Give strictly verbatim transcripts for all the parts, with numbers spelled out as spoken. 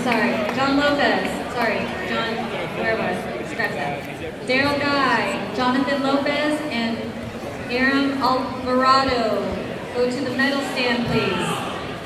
sorry, John Lopez, sorry, John, where was it? Scratch that. Daryl Guy, Jonathan Lopez, and Aram Alvarado. Go to the medal stand, please.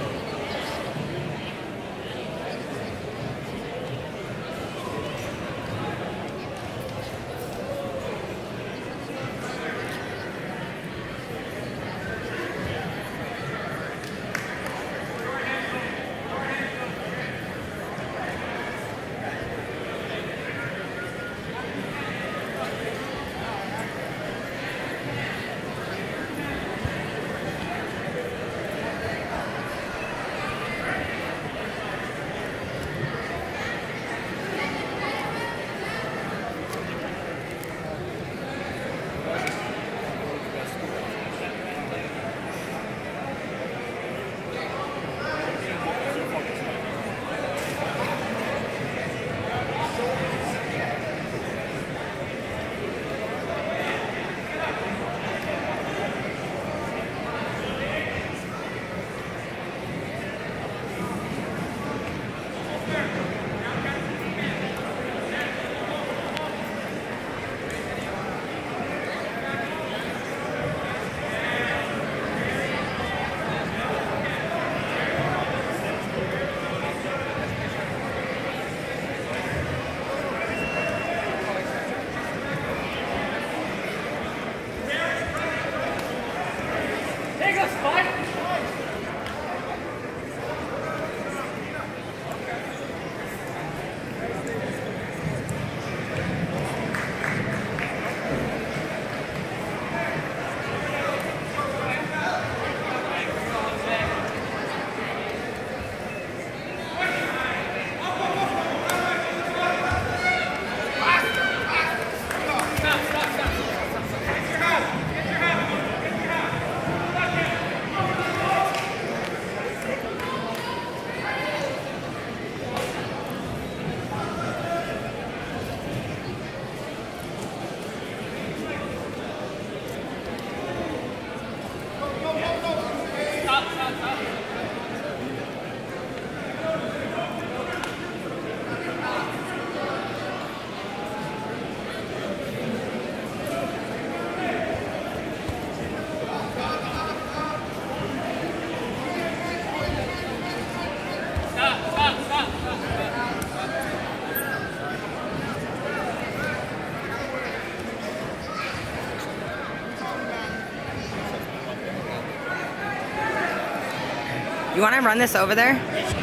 You want to run this over there?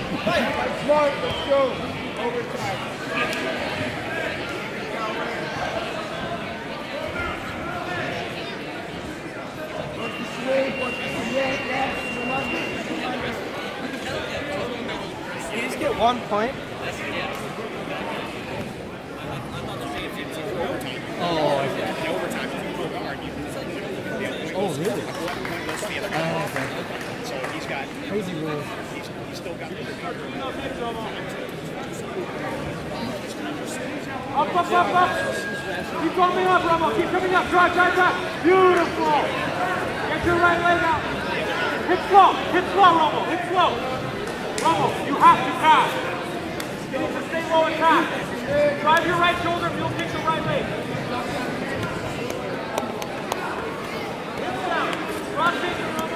Smart, let's go. Overtime. You just get one point. Oh, okay. Oh, really? Oh, okay. So he's got Crazy rules. He's, he's still got the Up, up, up, up! Keep coming up, Romo! Keep coming up! Drive, drive, drive! Beautiful! Get your right leg out! Hit slow! Hit slow, Romo! Hit slow! Romo, you have to pass! You need to stay low and pass! Drive your right shoulder if you'll kick the right leg! Hit down! Cross finger, Romo!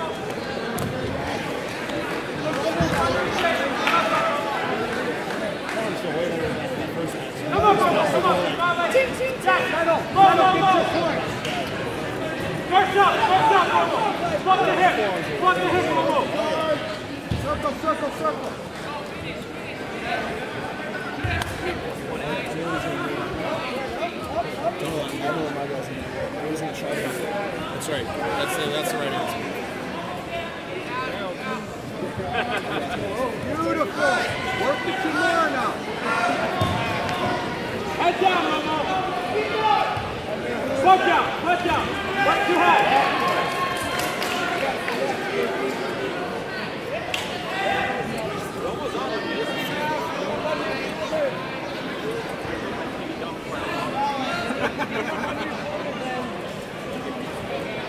Come on, come on, come on! Team, team, Jack! Low, low, low! First up, first up, Romo! Fuck the hip! Fuck the hip, Romo! Circle, circle, circle! That's right. That's the, that's the right answer. Beautiful! Work the Kimura now! Head down, Romo! Foot down, foot down! Right to head!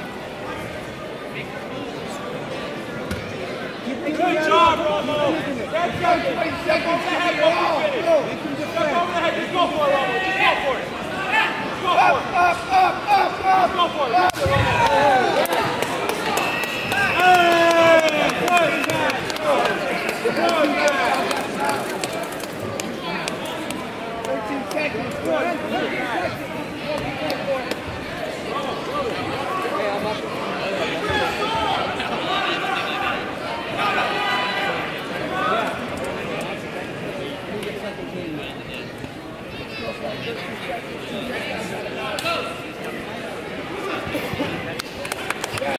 Good job, Romo! ten seconds. Step over the head when you finish. Step over the head. Just go for it, Romo. Just go for it. Just go for it. Up, up, up, up. Just go for it. That's it, Romo. Hey! Good catch. Good catch. thirteen seconds. Good. Good catch. Second